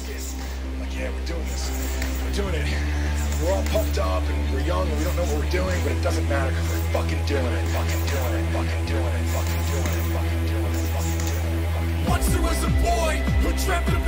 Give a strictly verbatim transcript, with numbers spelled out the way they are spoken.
fuck it. Like, yeah, we're doing this. We're doing it. We're all pumped up and we're young and we don't know what we're doing, but it doesn't matter because we're fucking doing it, fucking doing it, fucking doing it, fucking doing it, fucking doing it, fucking doing it, fucking doing it. Once there was a boy who dreamt of